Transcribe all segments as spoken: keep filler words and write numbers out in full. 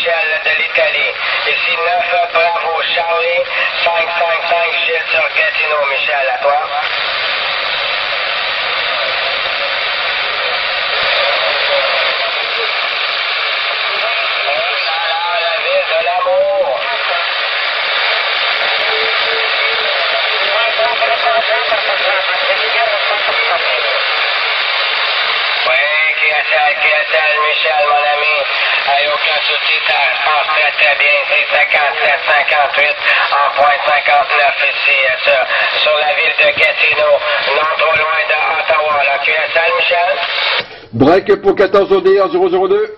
Michel de l'Italie. Ici neuf, Bravo Charlie, cinq cinq cinq, Gilles sur Gatineau. Michel, à toi. La ville de l'amour. Oui, Q S L, Q S L, Michel, mon ami. Hey, aucun souci, ça se passe très très bien ici, cinquante-sept cinquante-huit, en point cinquante-neuf ici, sur, sur la ville de Gatineau, non trop loin de Ottawa. La Q S L, Michel? Break pour quatorze O D R zéro zéro deux.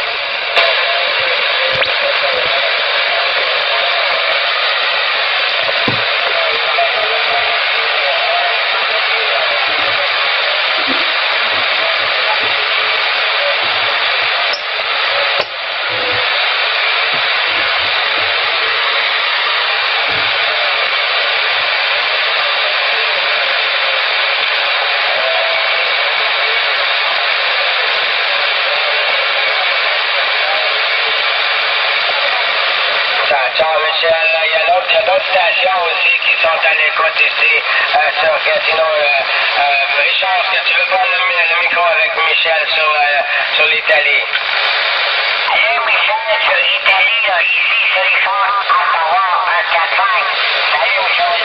Ciao Michel, il y a d'autres stations aussi qui sont à l'écoute ici euh, sur Gatineau. Euh, euh, Richard, est-ce que tu veux prendre le, le micro avec Michel sur, euh, sur l'Italie? Salut Michel, sur l'Italie, ici c'est Richard, Ottawa, un quatre cinq. Salut Michel.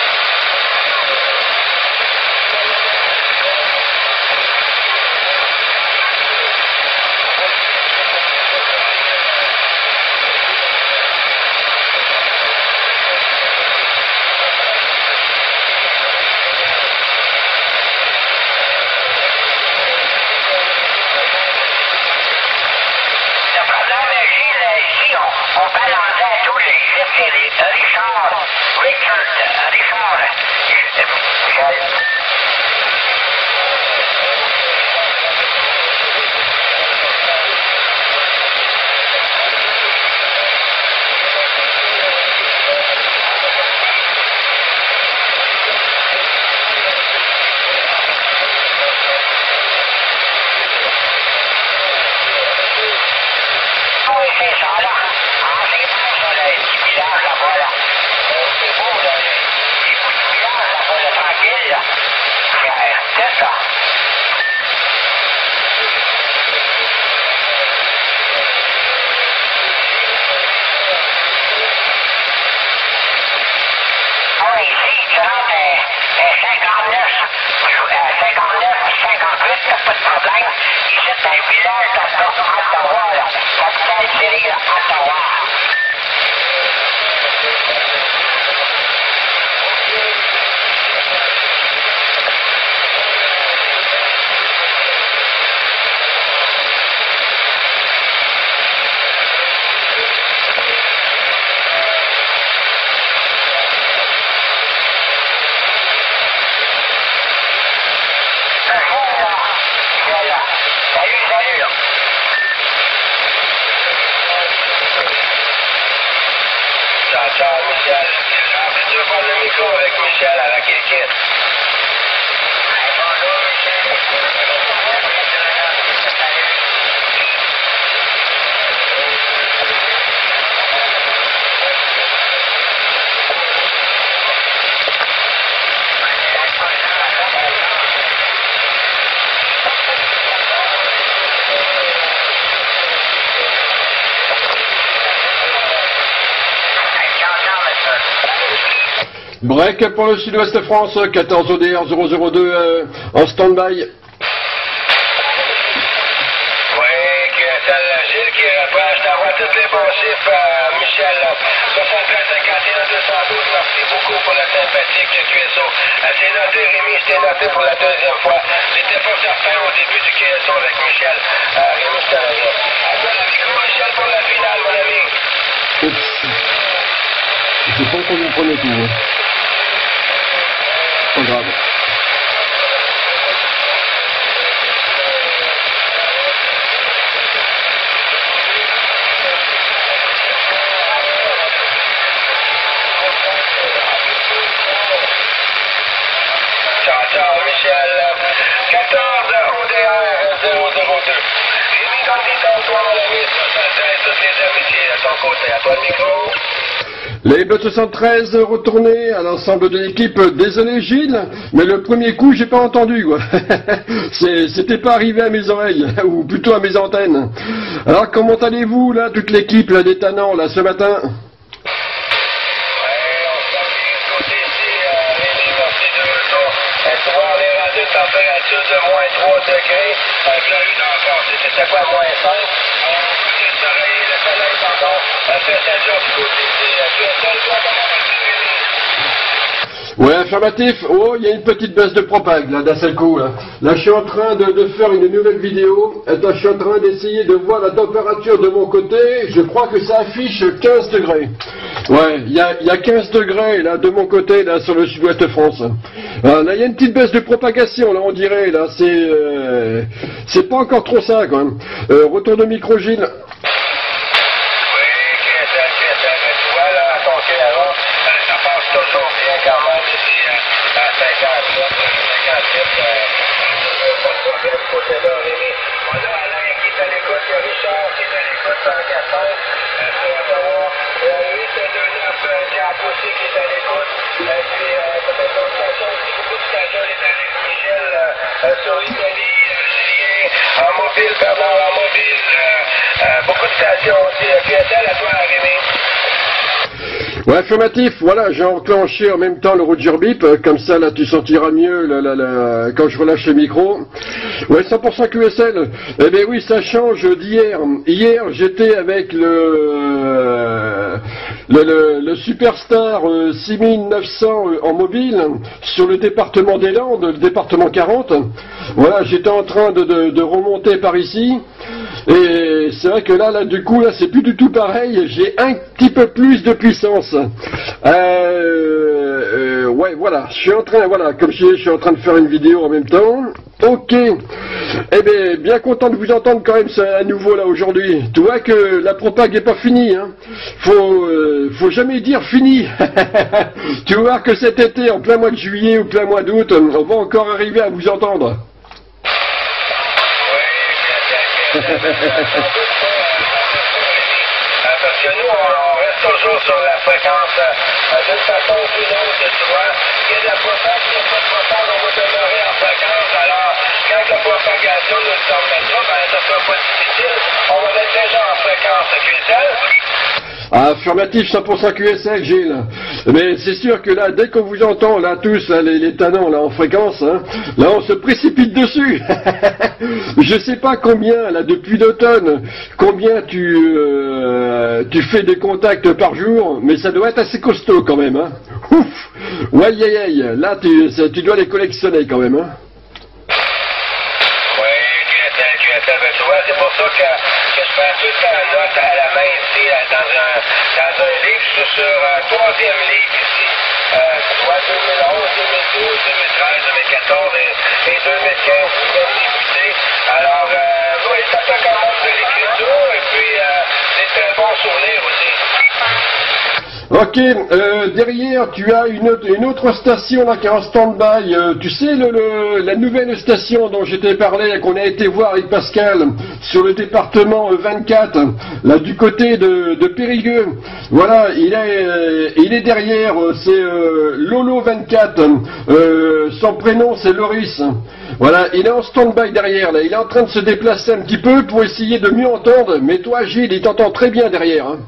On balançait à tous les chiffres, c'est Richard, Richard, Richard, Michel. Oui, c'est ça, là. Pas de problème. Ici, c'est un village d'Ottawa, là. Capitale City, là, Ottawa. Salut, salut, là. Ciao, ciao, Michel. Tu veux prendre le micro avec Michel à la Kirkit? Bonjour, Michel. Break pour le Sud-Ouest France, quatorze O D R zéro zéro deux euh, en stand-by. Oui, Q S L, Gilles qui reprend, je t'envoie tous les bons chiffres, euh, Michel, soixante-treize cinquante et un deux cent douze, merci beaucoup pour la sympathique Q S O. Euh, c'est noté, Rémi, je t'ai noté pour la deuxième fois. J'étais pas certain au début du Q S O avec Michel. Euh, Rémi, je t'en reviens. À toi le micro, Michel, pour la finale, mon ami. Oups. Je pense qu'on nous prenait tout. Hein. Pas grave. Ciao, ciao, Michel. quatorze O D R zéro zéro deux. comme dit tantôt, mon ami, soixante-treize, toutes les amitiés de ton côté. À toi le micro. Les Bleus soixante-treize retournés à l'ensemble de l'équipe. Désolé Gilles, mais le premier coup j'ai pas entendu quoi. C'était pas arrivé à mes oreilles, ou plutôt à mes antennes. Alors comment allez-vous là, toute l'équipe là des Tannants là ce matin? Température de moins trois degrés, avec la rue d'en passé, c'était quoi, moins cinq? Alors, le soleil, le soleil, pardon, fait sa job du côté ici. Tu es seul, toi, comment vas-tu, Rémi? Ouais, affirmatif. Oh, il y a une petite baisse de propag là d'un seul coup. Là. là, je suis en train de, de faire une nouvelle vidéo. Attends, je suis en train d'essayer de voir la température de mon côté. Je crois que ça affiche quinze degrés. Ouais, il y a, y a quinze degrés là de mon côté là sur le sud-ouest de France. Alors, là, il y a une petite baisse de propagation là, on dirait là. C'est, euh, c'est pas encore trop ça quand même. Euh, retour de micro, Gilles. Toujours bien quand même ici à cinquante-sept, cinquante-huit, pas de problème de côté-là, Rémi. On a Alain qui est à l'écoute, il y a Richard qui est à l'écoute, cent quatre-vingts, pour Ottawa, huit deux neuf, Diable aussi qui est à l'écoute, et puis peut-être d'autres stations aussi, beaucoup de stations, les Alex Michel sur l'Italie, Julien, en mobile, Bernard en mobile, beaucoup de stations aussi, Q S L à toi, Rémi. Ouais, affirmatif, voilà, j'ai enclenché en même temps le Roger Beep, comme ça là tu sentiras mieux là, là, là, quand je relâche le micro. Ouais, cent pour cent Q S L, eh bien oui, ça change d'hier. Hier, j'étais avec le, le, le, le Superstar euh, six mille neuf cents euh, en mobile sur le département des Landes, le département quarante. Voilà, j'étais en train de, de, de remonter par ici. Et c'est vrai que là, là, du coup, là, c'est plus du tout pareil. J'ai un petit peu plus de puissance. Euh, euh, ouais, voilà. Je suis en train, voilà, comme je disais, je suis en train de faire une vidéo en même temps. Ok. Eh bien, bien content de vous entendre quand même ça, à nouveau là aujourd'hui. Tu vois que la propague n'est pas finie. Hein. Faut, euh, faut jamais dire fini. Tu vas voir que cet été, en plein mois de juillet ou plein mois d'août, on va encore arriver à vous entendre. Parce que nous, on reste toujours sur la fréquence d'une façon ou d'une autre, tu vois. Il y a de la propagation, il n'y a pas de propagation, on va demeurer en fréquence. Alors, quand la propagation nous permettra, ben, ça sera pas difficile. On va être déjà en fréquence. Q S L. Affirmatif, cent pour cent Q S L, Gilles. Mais c'est sûr que là, dès qu'on vous entend, là, tous, là, les, les Tannants, là, en fréquence, hein, là, on se précipite dessus. Je sais pas combien, là, depuis l'automne, combien tu, euh, tu fais des contacts par jour, mais ça doit être assez costaud quand même, hein. Ouf. Ouais, aïe, aïe, aïe. Là, tu, tu dois les collectionner quand même, hein. Oui, Q S L, Q S L, ben, tu vois, c'est pour ça que, que je prends tout le temps une note à la main ici, là, dans un, dans un livre. Je suis sur un troisième livre ici. Euh, tu vois, deux mille onze, deux mille douze, deux mille treize, deux mille quatorze et, et deux mille quinze qui viennent débuter. Alors, euh, oui, ça fait quand même de l'écriture et puis euh, des très bons souvenirs aussi. Ok, euh, derrière tu as une autre, une autre station là qui est en stand-by. Euh, tu sais le, le, la nouvelle station dont j'étais parlé, qu'on a été voir avec Pascal sur le département vingt-quatre, là du côté de, de Périgueux. Voilà, il est, euh, il est derrière, c'est euh, Lolo vingt-quatre. Euh, son prénom c'est Loris. Voilà, il est en stand-by derrière là. Il est en train de se déplacer un petit peu pour essayer de mieux entendre. Mais toi Gilles, il t'entend très bien derrière. Hein.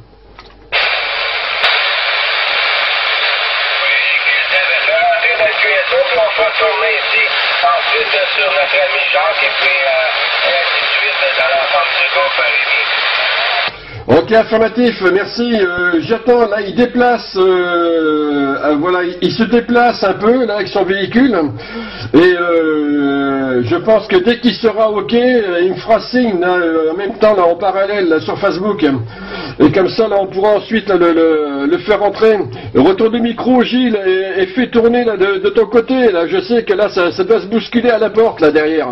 Puis on va tourner ici, ensuite sur notre ami Jacques, et puis euh, et ainsi de suite dans l'ensemble du groupe, Rémi. Ok, affirmatif, merci. Euh, J'attends, là, il déplace, euh, euh, voilà, il, il se déplace un peu, là, avec son véhicule, et euh, je pense que dès qu'il sera ok, il me fera signe, là, en même temps, là, en parallèle, là, sur Facebook, et comme ça, là, on pourra ensuite là, le, le, le faire entrer. Retour du micro, Gilles, et, et fais tourner, là, de, de ton côté, là, je sais que là, ça, ça doit se bousculer à la porte, là, derrière.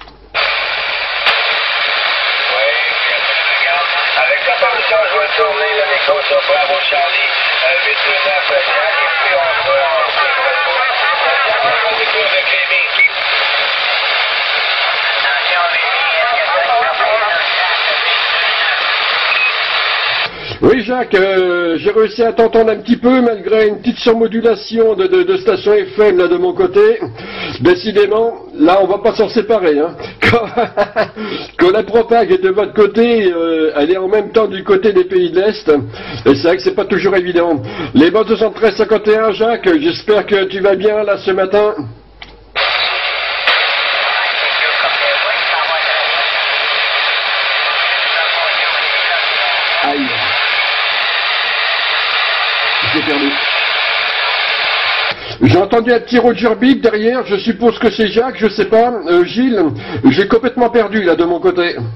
Je vais tourner le micro sur Bravo Charlie, huit deux neuf Jack, et puis on va ensuite retrouver le micro avec Rémi. Attention Rémi, est-ce que ça Oui Jacques, euh, j'ai réussi à t'entendre un petit peu malgré une petite surmodulation de, de, de station F M là de mon côté. Décidément, là on va pas s'en séparer. Hein. Quand, quand la propague est de votre côté, euh, elle est en même temps du côté des pays de l'Est. Et c'est vrai que c'est pas toujours évident. Les bottes soixante-treize cinquante et un Jacques, j'espère que tu vas bien là ce matin. Aïe. J'ai perdu. J'ai entendu un petit Roger Big derrière, je suppose que c'est Jacques, je sais pas. Euh, Gilles, j'ai complètement perdu là de mon côté. Oui,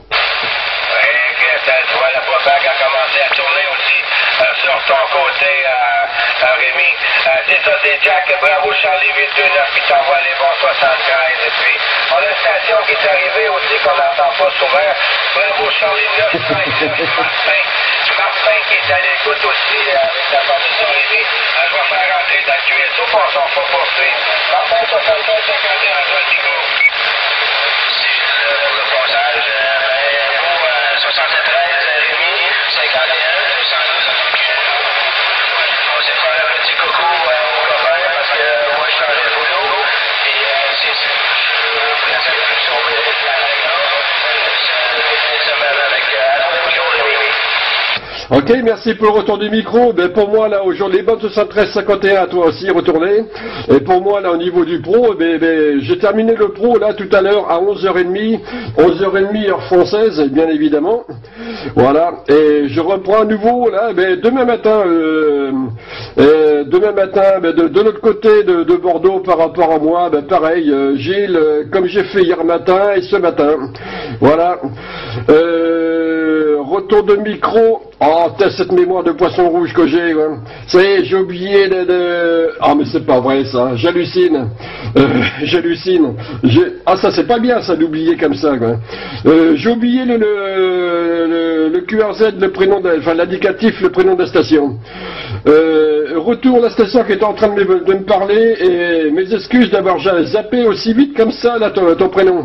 que ça se voit, la propague a commencé à tourner aussi euh, sur ton côté, euh, euh, Rémi. Euh, c'est ça, c'est Jack. Bravo Charlie huit deux neuf qui t'envoie les bons soixante-treize. Et puis, on a une station qui est arrivée aussi qu'on n'entend pas souvent. Bravo Charlie neuf cinq Martin. Martin qui est à l'écoute aussi euh, avec la formation Rémi. Euh, je vais faire rentrer dans le Q S O pour s'en faut poursuivre. Martin soixante-treize cinquante et un à toi, Nico. C'est le, le passage. Euh, vous, euh, soixante-treize, Rémi, cinquante et un, deux cent douze. On s'est fait un petit coucou euh, aux copains parce que euh, moi je changeais de boulot. Et euh, c'est ça. Je voulais saluer le son de la région. Une semaine avec euh, bonjour Rémi. Ok, merci pour le retour du micro. Ben pour moi là aujourd'hui, bonne soixante-treize cinquante et un à toi aussi retourné. Et pour moi là au niveau du pro, ben, ben j'ai terminé le pro là tout à l'heure à onze heures trente, onze heures trente heure française bien évidemment. Voilà, et je reprends à nouveau là ben, demain matin, euh, euh, demain matin ben, de, de l'autre côté de, de Bordeaux par rapport à moi, ben pareil, euh, Gilles, euh, comme j'ai fait hier matin et ce matin. Voilà. Euh, retour de micro. Oh, t'as cette mémoire de poisson rouge que j'ai, ouais. Ça y est, j'ai oublié de... de... Ah, mais c'est pas vrai, ça. J'hallucine. Euh, j'hallucine. Ah, ça, c'est pas bien, ça, d'oublier comme ça, quoi. Euh, j'ai oublié le, le, le, le Q R Z, le prénom de... Enfin, l'indicatif, le prénom de la station. Euh, retour à la station qui est en train de me, de me parler, et mes excuses d'avoir zappé aussi vite comme ça, là, ton, ton prénom.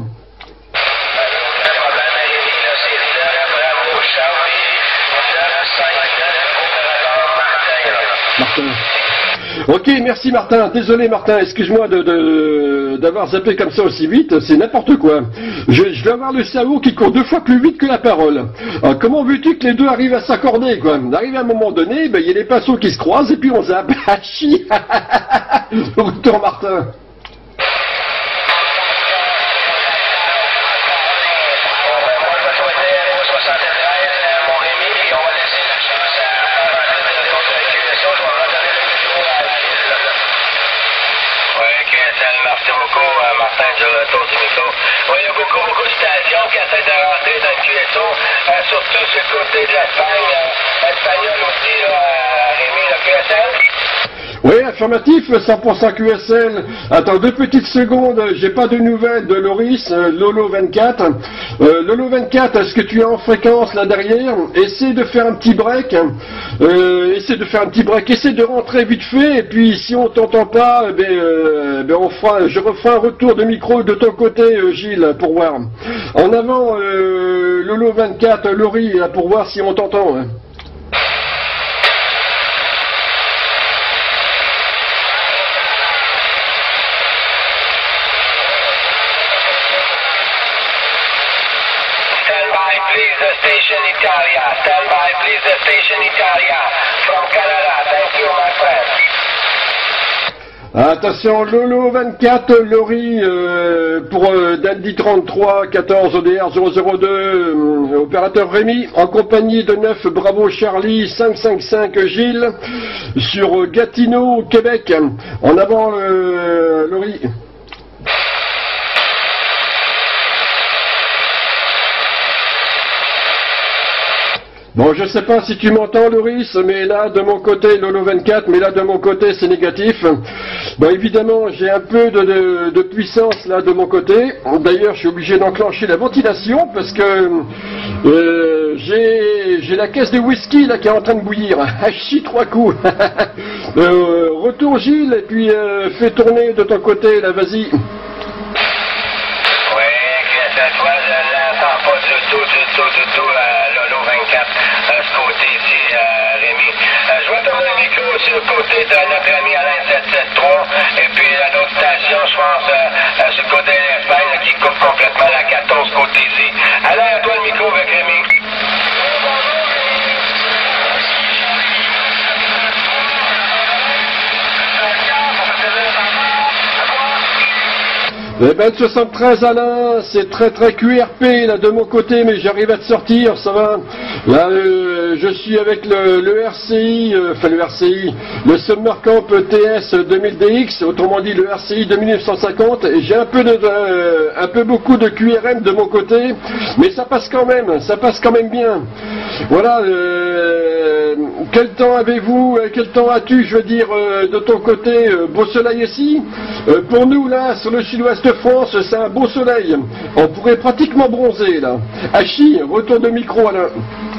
Martin. Ok, merci Martin. Désolé Martin, excuse-moi de, de, d'avoir zappé comme ça aussi vite, c'est n'importe quoi. Je, je dois avoir le cerveau qui court deux fois plus vite que la parole. Alors, comment veux-tu que les deux arrivent à s'accorder, quoi? Arrive à un moment donné, ben, il y a les pinceaux qui se croisent et puis on zappe. Ah, chi. Retour Martin. Oui, il y a beaucoup, beaucoup de stations qui essaient de rentrer dans le Q S O, euh, surtout sur le côté de l'Espagne, euh, espagnol aussi, là, Rémi, le Q S L. Oui, affirmatif, cent pour cent Q S L. Attends deux petites secondes, j'ai pas de nouvelles de Loris, euh, Lolo vingt-quatre. Euh, Lolo vingt-quatre, est-ce que tu es en fréquence là derrière? Essaie de faire un petit break. Euh, essaie de faire un petit break, essaie de rentrer vite fait, et puis si on t'entend pas, ben, euh, ben on fera, je referai un retour de micro de ton côté, euh, Gilles, pour voir. En avant, euh, Lolo vingt-quatre, Lori, là, pour voir si on t'entend. Hein. Station Italia. Stand by, please, the Station Italia. From Canada. Thank you, my friend. Attention, Lolo vingt-quatre, Lori, euh, pour euh, Dandy trente-trois, quatorze O D R zéro zéro deux, euh, opérateur Rémi, en compagnie de neuf Bravo Charlie, cinq cinq cinq Gilles, sur euh, Gatineau, Québec. En avant, euh, Lori. Bon, je sais pas si tu m'entends, Loris, mais là, de mon côté, Lolo vingt-quatre, mais là, de mon côté, c'est négatif. Bon, évidemment, j'ai un peu de, de, de puissance, là, de mon côté. D'ailleurs, je suis obligé d'enclencher la ventilation, parce que euh, j'ai j'ai la caisse de whisky, là, qui est en train de bouillir. Ah, chie trois coups. euh, retour, Gilles, et puis euh, fais tourner de ton côté, là, vas-y. Oui, que cette fois, je n'entends pas du tout, du tout, du tout, euh, Lolo vingt-quatre. Euh, ce côté ici, euh, Rémi. Euh, je vais tourner le micro sur le côté de notre ami Alain sept sept trois. Et puis à l'autre station, je pense, euh, euh, sur le côté de l'Espagne, qui coupe complètement la quatorze côté ici. Alain, à toi le micro avec Rémi. Eh ben, le soixante-treize Alain, c'est très très Q R P là de mon côté, mais j'arrive à te sortir, ça va. Là, euh, je suis avec le, le R C I, euh, enfin le R C I, le Submercamp T S deux mille D X, autrement dit le R C I deux mille neuf cent cinquante, et j'ai un peu de, euh, un peu beaucoup de Q R M de mon côté, mais ça passe quand même, ça passe quand même bien. Voilà. Euh, quel temps avez-vous, quel temps as-tu, je veux dire, euh, de ton côté, euh, beau soleil ici. Euh, pour nous là, sur le sud-ouest de France, c'est un beau soleil. On pourrait pratiquement bronzer là. Hachi, retour de micro Alain.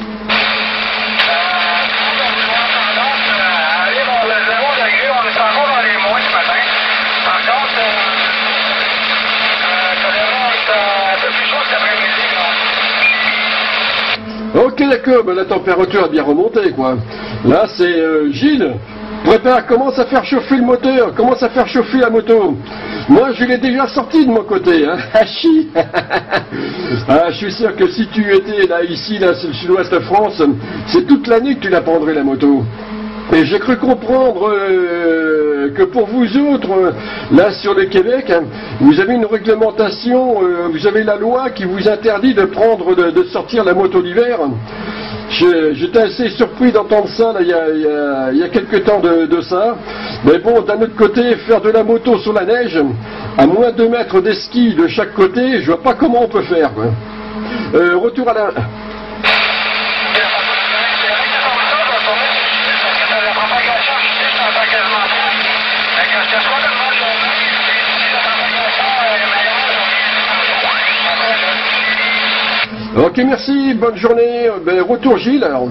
Ok d'accord, ben, la température a bien remonté quoi. Là c'est euh, Gilles, prépare, commence à faire chauffer le moteur, commence à faire chauffer la moto. Moi je l'ai déjà sorti de mon côté, hein. Hachi. Ah, je suis sûr que si tu étais là, ici, là, sur le sud-ouest de France, c'est toute l'année que tu la prendrais la moto. Et j'ai cru comprendre euh, que pour vous autres, euh, là sur le Québec, hein, vous avez une réglementation, euh, vous avez la loi qui vous interdit de prendre, de, de sortir la moto l'hiver. J'étais assez surpris d'entendre ça là, il, y a, il, y a, il y a quelques temps de, de ça. Mais bon, d'un autre côté, faire de la moto sur la neige, à moins de deux mètres des skis de chaque côté, je vois pas comment on peut faire. Quoi. Euh, retour à la... Ok, merci, bonne journée. Ben, retour Gilles alors.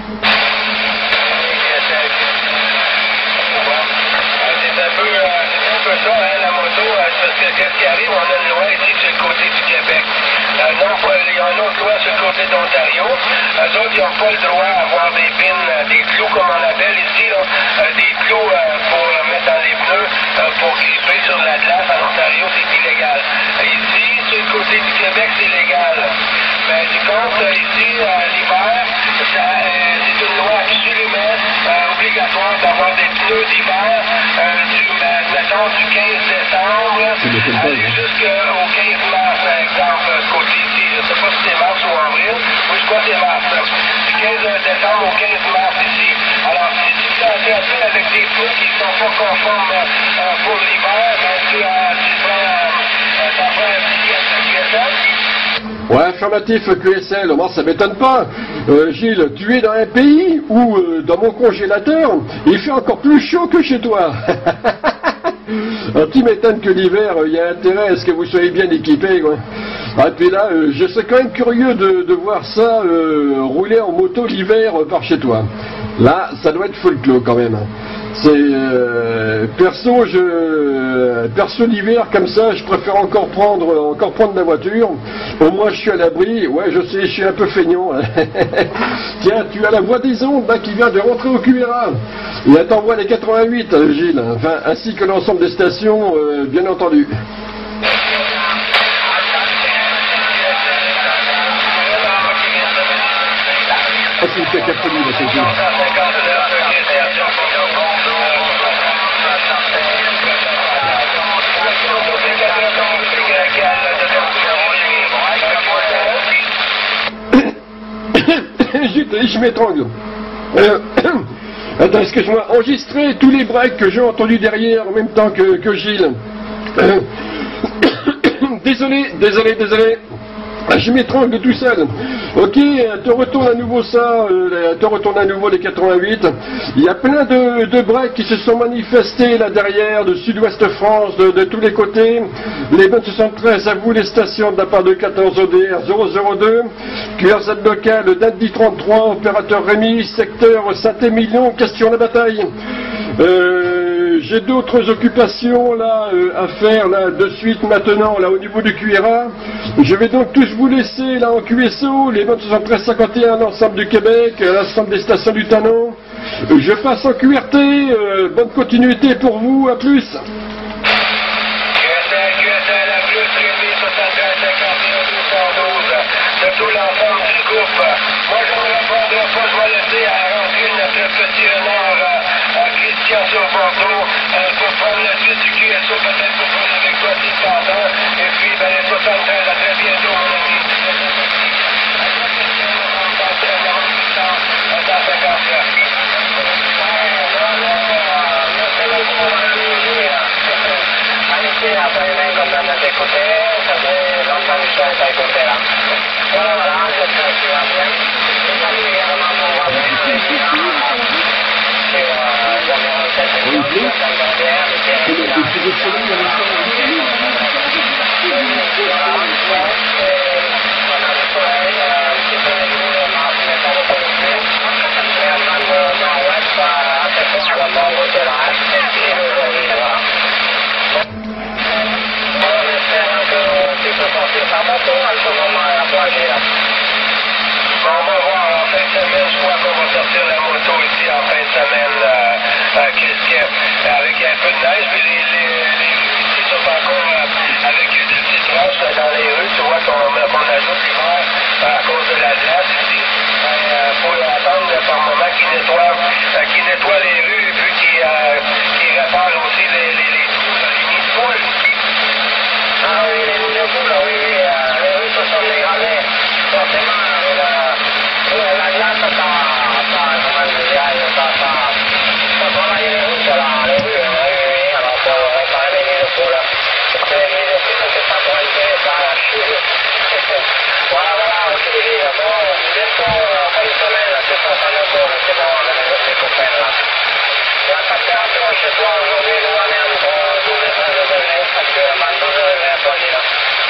Qu'est-ce qui arrive? On a une loi ici sur le côté du Québec. Euh, non, il y a une autre loi sur le côté d'Ontario. Eux autres, ils n'ont pas le droit d'avoir des pins, des clous comme on appelle ici, là, euh, des clous euh, pour euh, mettre dans les pneus, euh, pour gripper sur la glace. En Ontario, c'est illégal. Ici, sur le côté du Québec, c'est légal. Mais du compte, euh, ici, euh, l'hiver, euh, c'est une loi absolument euh, obligatoire d'avoir des pneus d'hiver euh, du, euh, mettons, du quinze décembre jusqu'au quinze mars, par exemple, côté ici. Je ne sais pas si c'est mars ou avril. Oui, je crois que c'est mars. Du quinze décembre au quinze mars ici. Alors, si tu t'interdis avec des pneus qui ne sont pas conformes euh, pour l'hiver, ben, tu, euh, tu prends, euh, t'en prends un petit Q S L. Ouais, affirmatif Q S L, moi ça m'étonne pas. Euh, Gilles, tu es dans un pays où, euh, dans mon congélateur, il fait encore plus chaud que chez toi. Un petit m'étonne que l'hiver, il euh, y a intérêt à ce que vous soyez bien équipés, quoi. Ah, puis là, euh, je serais quand même curieux de, de voir ça euh, rouler en moto l'hiver euh, par chez toi. Là, ça doit être folklore quand même. C'est euh, perso, je perso l'hiver comme ça, je préfère encore prendre encore prendre la voiture. Au moins, je suis à l'abri. Ouais, je sais, je suis un peu feignant. Tiens, tu as la voix des ondes là, qui vient de rentrer au Q R A. Et elle t'envoie les quatre-vingt-huit, Gilles. Enfin, ainsi que l'ensemble des stations, euh, bien entendu. Ah, c'est une cacophonie, là, c'est tout. Je m'étrangle. Euh, attends, excuse-moi. Enregistrer tous les breaks que j'ai entendus derrière en même temps que, que Gilles. Euh, désolé, désolé, désolé. Je m'étrangle tout seul. Ok, te retourne à nouveau ça, euh, te retourne à nouveau les quatre-vingt-huit. Il y a plein de, de breaks qui se sont manifestés là derrière, de sud-ouest France, de, de tous les côtés. Les bonnes soixante-treize à vous, les stations de la part de quatorze O D R zéro zéro deux, Q R Z local, Dandy trente-trois, opérateur Rémi, secteur Saint-Émilion, question de bataille. Euh, j'ai d'autres occupations là euh, à faire là de suite maintenant là au niveau du Q R A. Je vais donc tous vous laisser là en Q S O, les vingt soixante-treize cinquante et un l'ensemble du Québec, l'ensemble des stations du Tanon. Je passe en Q R T, euh, bonne continuité pour vous, à plus. De tout l'ensemble du groupe. Moi, je ne répondrai pas, je vais laisser à rentrer notre petit renard à Christian sur Bordeaux euh, pour prendre la suite du Q S O, peut-être pour prendre avec toi si t'entends. Et puis, ben, les soixante-treize, à très bientôt, mon ami. Après, même comme on a écouté, ça fait longtemps que je t'ai écouté là. Voilà, voilà, j'espère que tu vas bien. Je salue également mon voisin, et puis, sur l'environ cette émission, qui va s'en bien, mais c'est un peu là. On va voir en fin de semaine, je crois qu'on va sortir la moto ici en fin de semaine, euh, euh, Christian, avec un peu de neige, puis les, les, les rues ici sont encore euh, avec des petites roches dans les rues, tu vois qu'on qu'on ajoute l'hiver à cause de la glace ici. Il euh, faut attendre par moment qu'ils nettoient, euh, qu'ils nettoient les rues, puis qu'ils euh, qu'ils réparent aussi les, les, les trous, là, les nids de poules. Ah oui, les nids de poules, oui, oui, euh, les rues se sont dégradées, forcément. La glace, ça, ça, comment je dirais, ça, ça, ça travaille les routes, là, les rues, oui, oui, alors pour réparer les nids de poules. Parce que les nids de poules, c'est pas pointé, ça chute. Voilà, voilà, ok, bon, bientôt, fin de semaine, c'est ça, ça me tourne, c'est bon, les copains, là. La température chez toi aujourd'hui, nous, on est entre douze et treize degrés, actuellement, douze degrés à Paris, là.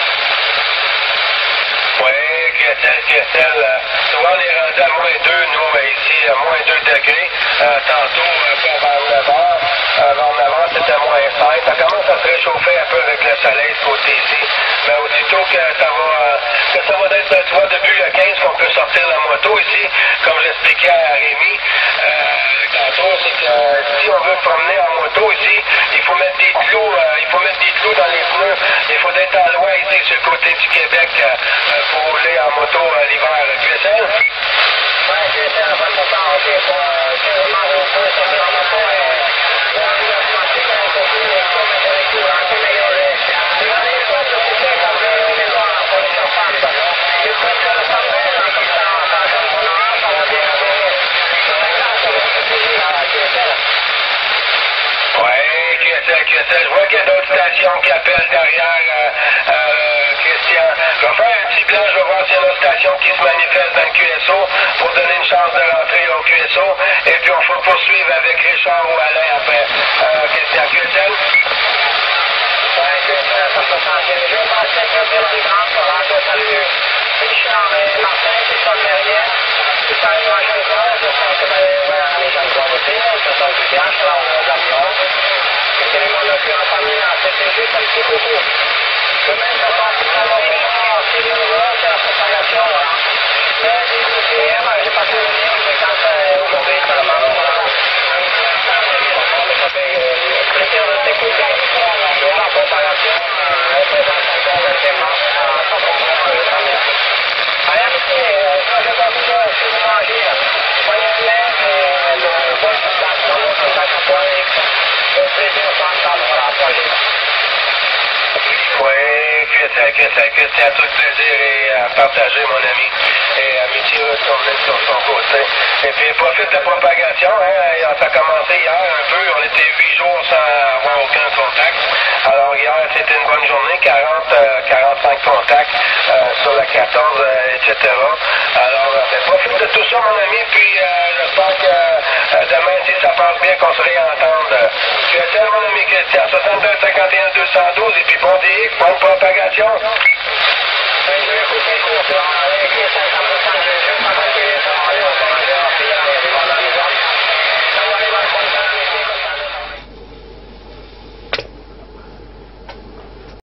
Oui, Christelle, Christelle, euh, souvent on est rendu à moins deux, nous, ici, à moins deux degrés. Euh, tantôt, euh, vers neuf heures, euh, vers neuf heures, c'était moins cinq. Ça commence à se réchauffer un peu avec le soleil ce côté ici. Mais aussitôt que ça va, euh, que ça va être, tu vois, depuis le quinze qu'on peut sortir la moto ici, comme j'expliquais à Rémi, euh, tantôt, c'est que euh, si on veut promener en moto ici, il faut mettre des clous, euh, il faut mettre des clous dans les pneus. Il faut être à loin ici, sur le côté du Québec, euh, pour rouler en moto euh, l'hiver. Tu es seul? Oui, je suis seul, pas de temps aussi, pour quasiment vous pouvez sortir en moto et pour un peu automatique, un peu plus, il faut mettre les clous, un peu meilleur. Regardez les autres, je vous fais comme les maisons pour les surfaces. Je peux faire le sommet, comme ça, ça donne mon âge, ça va bien aller. Sur la glace, ça va se finir, tu es seul? Oui, Q S L, Q S L. Je vois qu'il y a d'autres stations qui appellent derrière, euh, euh, Christian. Je vais faire un petit blanc, je vais voir s'il y a une station qui se manifeste dans le Q S O pour donner une chance de rentrer au Q S O. Et puis on faut poursuivre avec Richard ou Alain après. Euh, Christian, Q S L? Oui, Q S L, ça peut changer. Je vais passer un peu dans les grands, voilà, je salue Richard et Martin qui sont derrière. Qui sont arrivés à Jean-Claude, je sens que les Jean-Claude aussi, ce sont du bien, je leur d'avion. C'est les mondes plus en famille, c'était juste un petit coucou. Demain, ça passe très longtemps, si Dieu le veut, c'est la propagation, voilà. Mais j'ai aussi hier, j'ai pas pu venir, mais quand aujourd'hui, seulement, voilà. Ça fait plaisir de t'écouter. Sur la propagation, elle présente encore vingt mars, ça comprend le famille. Allez, merci, ça je dois vous dire, si vous mangez, prenez un lait, et le bon contact, le bon contact à point X. Le plaisir s'entendre, voilà, à point X. Oui, Christian, Christian, Christian, tout le plaisir est à partager, mon ami. Et amitié retourner sur son côté. Et puis, profite de la propagation, hein, ça a commencé hier un peu, on était huit jours sans avoir aucun contact. Alors hier, c'était une bonne journée, quarante, quarante-cinq contacts euh, sur la quatorze, euh, et cetera. Alors, euh, ben, profite de tout ça, mon ami, puis euh, j'espère que euh, demain, si ça passe bien, qu'on se réentende. Tu es seul, mon ami Christian, soixante-deux cinquante et un deux cent douze, et puis bon D X, bonne propagation. Oui, je vais écouter court, là, avec les cinq cents.